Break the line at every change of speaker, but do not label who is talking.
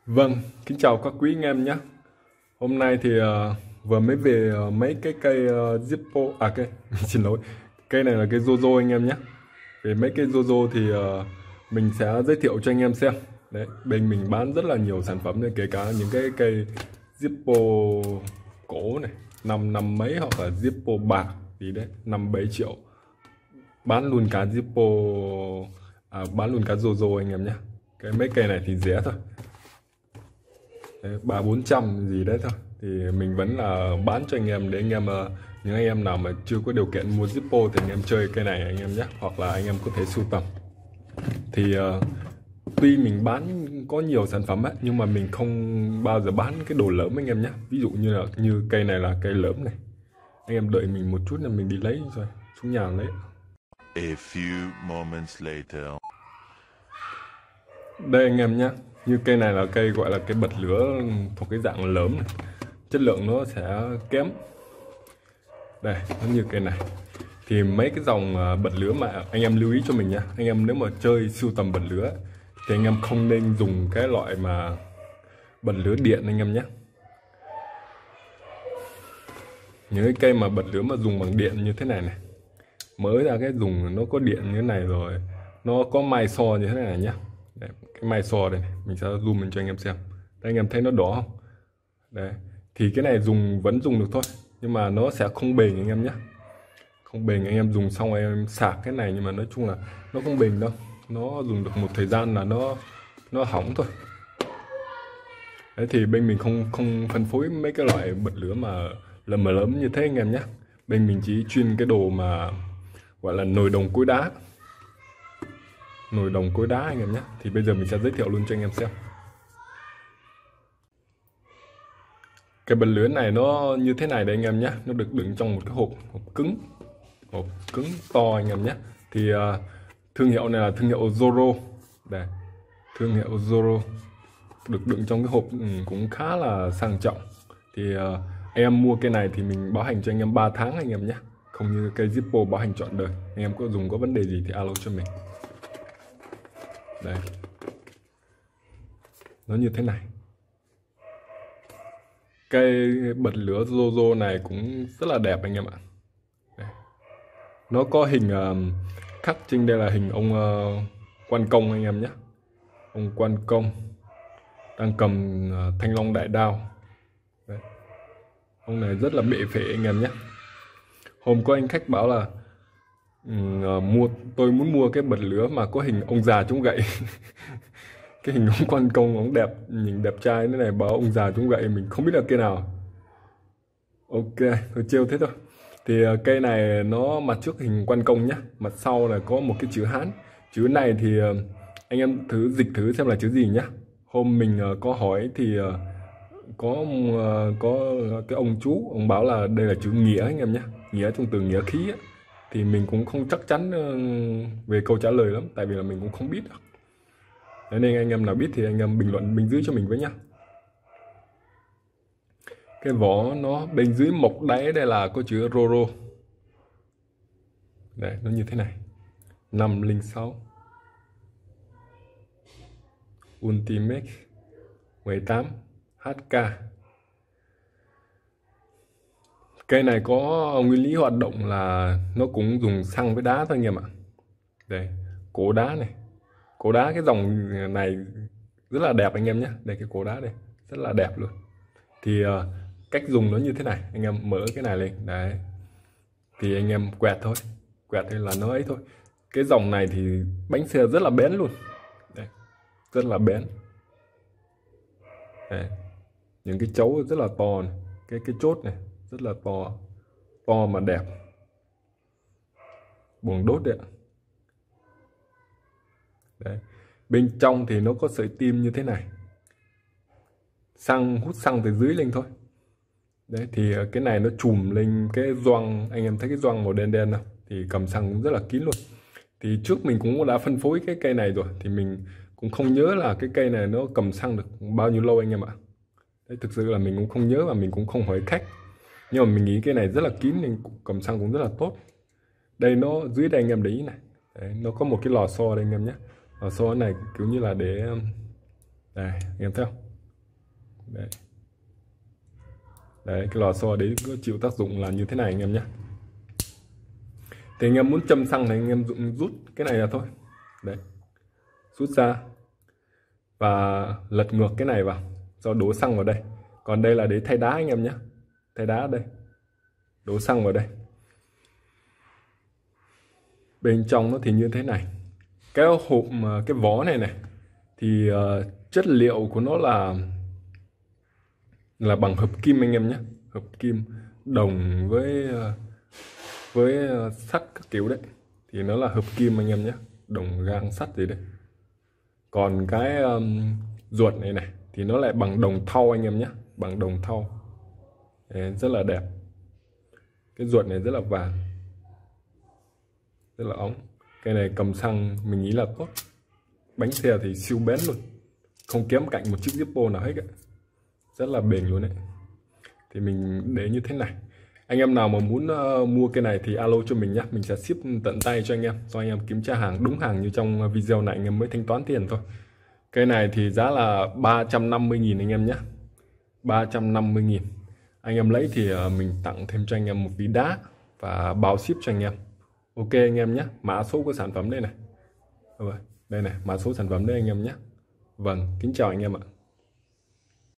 Vâng, kính chào các quý anh em nhé. Hôm nay thì vừa mới về mấy cái cây Zippo, cây, xin lỗi, cây này là cây Jojo anh em nhé. Về mấy cây Jojo thì mình sẽ giới thiệu cho anh em xem. Đấy, bên mình bán rất là nhiều sản phẩm này, kể cả những cái cây Zippo cổ này, năm năm mấy hoặc là Zippo bạc gì đấy, 5-7 triệu. Bán luôn cả Zippo, bán luôn cả Jojo anh em nhé. Cái mấy cây này thì rẻ thôi. 300-400 gì đấy thôi, thì mình vẫn là bán cho anh em để anh em những anh em nào mà chưa có điều kiện mua Zippo thì anh em chơi cây này anh em nhé, hoặc là anh em có thể sưu tầm. Thì tuy mình bán có nhiều sản phẩm ấy, nhưng mà mình không bao giờ bán cái đồ lớn anh em nhé. Ví dụ như là cây này là cây lớn này, anh em đợi mình một chút là mình đi lấy rồi, xuống nhà lấy.
A few moments later.
Đây anh em nhé, như cây này là cây gọi là cây bật lửa thuộc cái dạng lớn này. Chất lượng nó sẽ kém. Đây, nó như cây này. Thì mấy cái dòng bật lửa mà anh em lưu ý cho mình nha. Anh em nếu mà chơi sưu tầm bật lửa thì anh em không nên dùng cái loại mà bật lửa điện anh em nhé. Những cái cây mà bật lửa mà dùng bằng điện như thế này này, mới ra cái dùng nó có điện như thế này rồi, nó có mai so như thế này nhé. Đấy, cái mai so đây này, mình sẽ zoom lên cho anh em xem. Đây, anh em thấy nó đỏ không? Đấy, thì cái này vẫn dùng được thôi, nhưng mà nó sẽ không bền anh em nhé. Không bền, anh em dùng xong em sạc cái này, nhưng mà nói chung là nó không bền đâu. Nó dùng được một thời gian là nó hỏng thôi. Đấy, thì bên mình không phân phối mấy cái loại bật lửa mà lớn như thế anh em nhé. Bên mình chỉ chuyên cái đồ mà gọi là nồi đồng cối đá. Nồi đồng cối đá anh em nhé. Thì bây giờ mình sẽ giới thiệu luôn cho anh em xem. Cái bật lửa này nó như thế này đây anh em nhé. Nó được đựng trong một cái hộp cứng to anh em nhé. Thì thương hiệu này là thương hiệu Zoro. Đây, thương hiệu Zoro được đựng trong cái hộp cũng khá là sang trọng. Thì anh em mua cái này thì mình bảo hành cho anh em 3 tháng anh em nhé. Không như cây Zippo bảo hành trọn đời. Anh em có vấn đề gì thì alo cho mình. Đây, nó như thế này. Cây bật lửa Jojo này cũng rất là đẹp anh em ạ. Đây, nó có hình khắc trên đây là hình ông quan công anh em nhé. Ông quan công đang cầm thanh long đại đao. Đấy, ông này rất là bệ phệ anh em nhé. Hôm có anh khách bảo là tôi muốn mua cái bật lửa mà có hình ông già chống gậy. Cái hình ông quan công ông đẹp, nhìn đẹp trai thế này, bảo ông già chống gậy mình không biết là cây nào. Ok, thôi trêu thế thôi. Thì cây này nó mặt trước hình quan công nhá, mặt sau là có một cái chữ Hán. Chữ này thì anh em dịch thử xem là chữ gì nhá. Hôm mình có hỏi thì có cái ông chú, ông bảo là đây là chữ nghĩa anh em nhé, nghĩa trong từ nghĩa khí ấy. Thì mình cũng không chắc chắn về câu trả lời lắm, tại vì là mình cũng không biết được. Thế nên anh em nào biết thì anh em bình luận bên dưới cho mình với nhá. Cái vỏ nó bên dưới mộc đáy đây là có chữ Roro. Đây, nó như thế này. 506 Ultimate 18 HK. Cây này có nguyên lý hoạt động là nó cũng dùng xăng với đá thôi anh em ạ. Đây, cổ đá này. Cổ đá cái dòng này rất là đẹp anh em nhé. Đây, cái cổ đá đây rất là đẹp luôn. Thì cách dùng nó như thế này. Anh em mở cái này lên. Đấy, thì anh em quẹt thôi. Quẹt thì là nó ấy thôi. Cái dòng này thì bánh xe rất là bén luôn. Đây, rất là bén. Đây, những cái chấu rất là to này. Cái chốt này rất là to mà đẹp. Buồng đốt đấy ạ. Đấy, bên trong thì nó có sợi tim như thế này, hút xăng từ dưới lên thôi. Đấy, thì cái này nó chùm lên cái gioăng, anh em thấy cái gioăng màu đen đen không? Thì cầm xăng cũng rất là kín luôn. Thì trước mình cũng đã phân phối cái cây này rồi, thì mình cũng không nhớ là cái cây này nó cầm xăng được bao nhiêu lâu anh em ạ. Đấy, thực sự là mình cũng không nhớ và mình cũng không hỏi khách. Nhưng mà mình nghĩ cái này rất là kín nên cầm xăng cũng rất là tốt. Đây, nó dưới đây anh em để ý này. Đấy, nó có một cái lò xo đây anh em nhé. Lò xo này kiểu như là để đây, anh em thấy không? Đấy. Đấy, cái lò xo đấy có chịu tác dụng là như thế này anh em nhé. Thì anh em muốn châm xăng thì anh em rút cái này ra thôi. Đấy, rút ra và lật ngược cái này vào, sau đổ xăng vào đây. Còn đây là để thay đá anh em nhé, thay đá ở đây, đổ xăng vào đây. Bên trong nó thì như thế này. Cái hộp, cái vỏ này này thì chất liệu của nó là bằng hợp kim anh em nhé, hợp kim đồng với sắt các kiểu đấy, thì nó là hợp kim anh em nhé, đồng gang sắt gì đấy. Còn cái ruột này này thì nó lại bằng đồng thau anh em nhé, bằng đồng thau. Đấy, rất là đẹp. Cái ruột này rất là vàng, rất là óng. Cái này cầm xăng mình nghĩ là tốt. Bánh xe thì siêu bén luôn, không kém cạnh một chiếc Zippo nào hết ấy. Rất là bền luôn đấy. Thì mình để như thế này. Anh em nào mà muốn mua cái này thì alo cho mình nhé, mình sẽ ship tận tay cho anh em, cho anh em kiểm tra hàng đúng hàng như trong video này anh em mới thanh toán tiền thôi. Cái này thì giá là 350.000 anh em nhé, 350.000. Anh em lấy thì mình tặng thêm cho anh em một ví đá và bao ship cho anh em. Ok anh em nhé, mã số của sản phẩm đây này. Đây này, mã số sản phẩm đây anh em nhé. Vâng, kính chào anh em ạ.